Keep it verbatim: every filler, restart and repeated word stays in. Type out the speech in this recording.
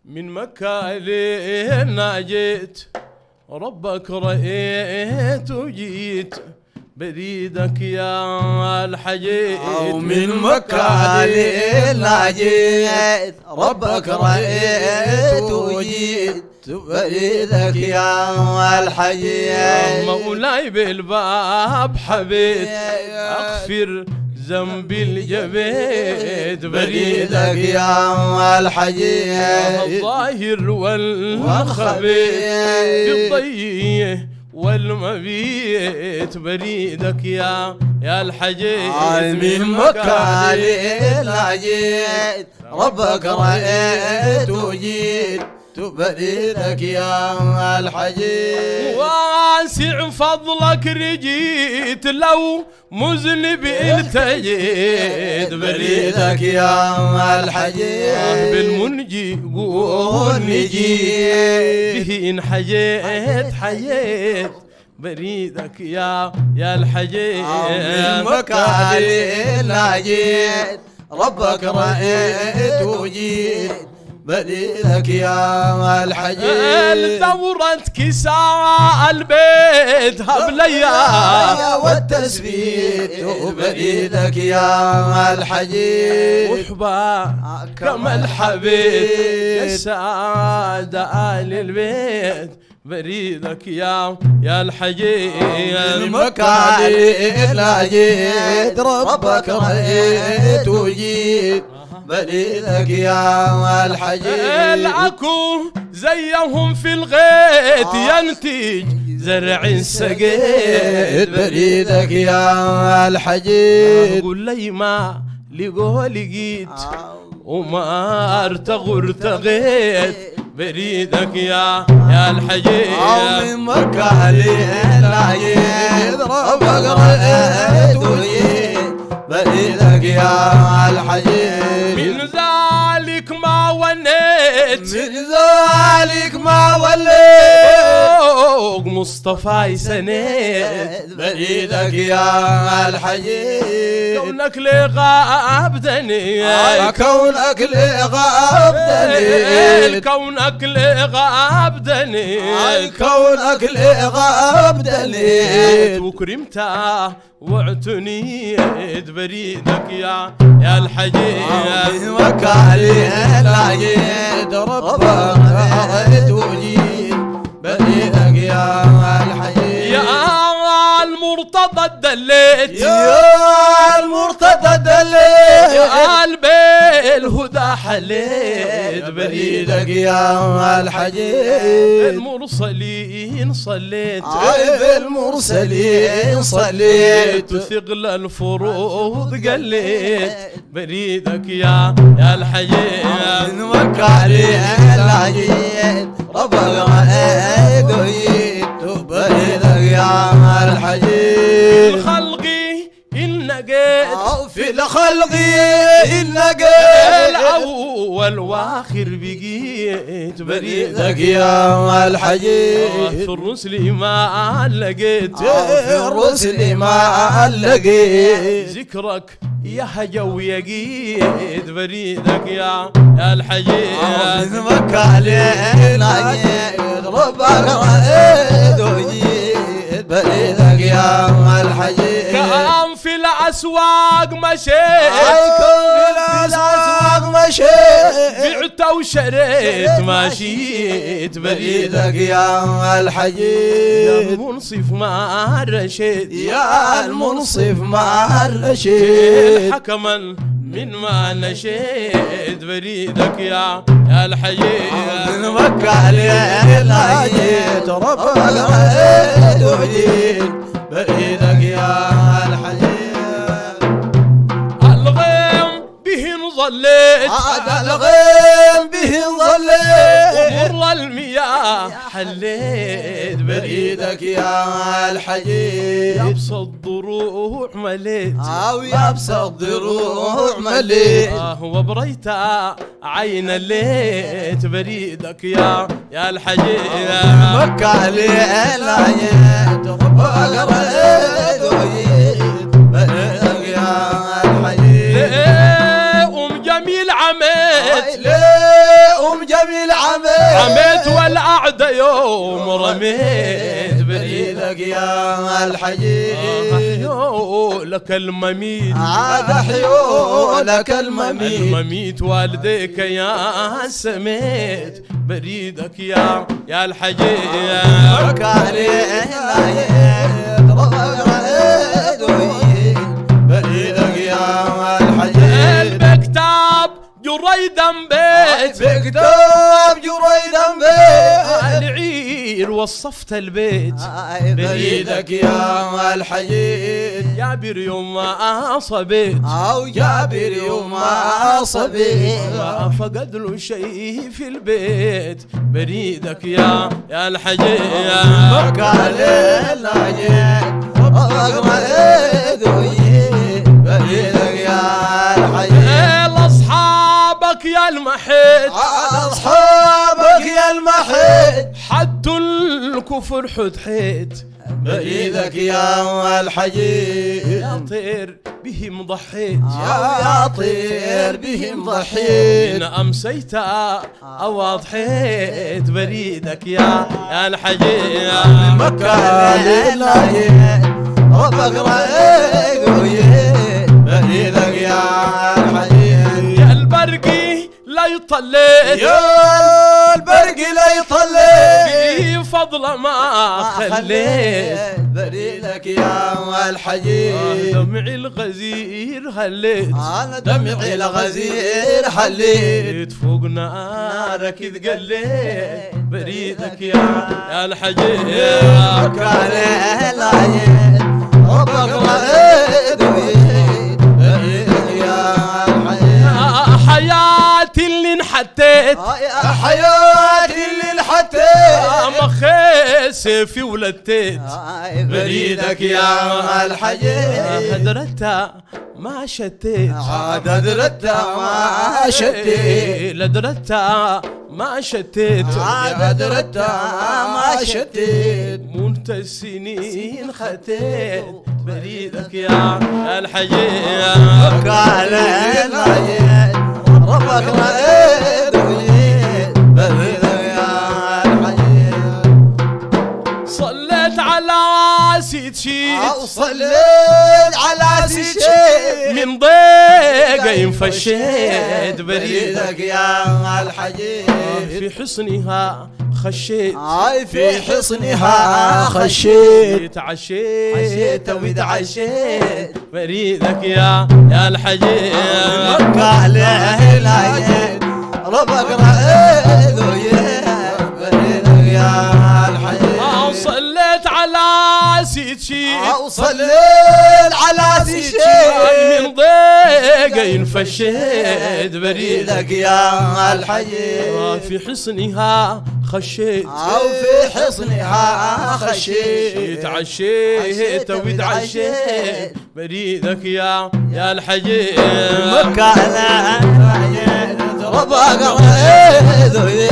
من مكة لهنا جيت ربك رأيت وجيت بريدك يا الحجيج. ومن مكة لهنا جيت ربك رأيت وجيت بريدك يا الحجيج. مولاي بالباب حبيت أغفر ذنبي الجبيت بريدك يا الحجيج. الظاهر والخبيت الضيق والمبيت بريدك يا يا الحجيج. من مكة لهنا جيت ربك رأيت وجيت بريدك يا الحجيج. واسع فضلك رجيت لو مذنب التجيت بريدك يا الحجيج. بالمنجي قول نجيت به إن حجيت حجيت بريدك يا يا الحجيج. من مكة لهنا جيت ربك رأيت وجيت بريدك يا الحجيج. دورت كساء البيت هبليا والتثبيت بريدك يا الحجيج. وحبا كما الحبيب يا سادة آل البيت بريدك يا يا الحجيج. من مكة لهنا جيت ربك رأيت وجيت بريدك يا الحجيج. العكو زيهم في الغيت ينتج زرع سقيت بريدك يا الحجيج. قول لي ما لقوا لقيت وما ارتغوا ارتغيت بريدك يا يا الحجيج. من مكة لهنا جيت ربك رأيت وجيت بريدك يا الحجيج. من ذلك ما ونيت من ذلك ما وليت مصطفى سنيت بريدك يا الحجيج. كونك لغاب دنيت كونك لغاب دنيت كونك لغاب دنيت كونك لغاب دنيت وكرمته واعتنيت بريدك يا يا الحجيج. من مكة لهنا جيت ربك رأيت وجيت بريدك يا الحجيج. يا المرتضى الدليت يا المرتضى دليت يا قلبي الهدى حليت بريدك يا الحجيج. المرسلين صليت عيب المرسلين صليت ثقل الفروض قليت بريدك يا يا الحجيج. من مكة لهنا جيت ربك رأيت وجيت بريدك يا الحجيج. الخلقي النقيت في الخلق النقيت الأول واخر بقيت بريدك يا الحجيج. في الرسل ما لقيت في الرسل ما لقيت ذكرك يهجى ويقيت بريدك يا يا الحجيج. من مكة لهنا جيت ربك رأيت وجيت بريدك يا الحجيج. كان في الأسواق مشيت في الأسواق مشيت بعت وشريت ماشيت بريدك بريدك يا الحجيج. يا المنصف ما رشيت يا المنصف ما رشيد حكما من ما نشيت بريدك يا يا الحجيج. من مكة لهنا جيت ربك رأيت وجيت بريدك يا الحجيج. الغيم به ظليت عاد الغيم به ظليت ومر المياه حليت بريدك يا الحجيج. يبسط ضروع مليت او يبسط ضروع مليت آه وبريتا عين الليت بريدك يا يا الحجيج. مكة لهنا جيت ربك رأيت وجيت بريدك يا الحجيج. أم جميل عميت ليه أم جميل والأعدى يوم رميت بريدك يا الحجيج أحيو لك المميت عاد أحيو لك المميت المميت والديك يا سميت بريدك يا يا الحجيج عليه بريدك يا الحجيج بكتاب جريدا بيت بكتاب جريدا بيت العير وصفت البيت بريدك يا الحجيج جابر يوم ما صبيت أو جابر يوم ما صبيت فقد له شيء في البيت بريدك يا يا الحجيج بكى ليل بريدك يا الحجيج أصحابك يا المحيط أصحابك يا المحيط حد الكفر حدحيت بريدك يا الحجيج يا طير بهم ضحيت يا طير بهم ضحيت إن أمسيت أو أضحيت بريدك يا يا الحجيج مكة للعين ربك رأيك بريدك يا الحجيج يا البرقي لا يطليت يا البرقي لا يطليت فضل ما خليت بريدك يا الحجيج دمعي الغزير هليت أنا دمعي الغزير حليت فوق نارك تقليت بريدك يا يا الحجيج كان العين ربك رأيت بريدك يا الحجيج حياتي اللي انحتيت حياتي اللي انحتيت مخي سيفي ولتيت بريدك يا الحجيج هدرتها ما شتيت عاد درتها ما شتيت لدرتها ما شتيت عاد درتها ما شتيت منت السنين ختيت بريدك يا الحجيج قال العين ربك رأيت بريدك يا الحجيج صليت على سيد شيت صليت على سيد من ضيقة ينفشيت بريدك يا الحجيج في حصنها خشيت هاي في حصنها خشيت عشيت وتعشيت بريدك يا يا الحجيج مكة ليل ربك رأيت بريدك يا الحجيج صليت على سيد شيت صليت على سيد من ضيقة ينفشيت بريدك يا الحجيج في حصنها خشيت أو في حصنها خشيت عشيت وتعشيت بريدك يا يا الحجيج مكة ربك رأيت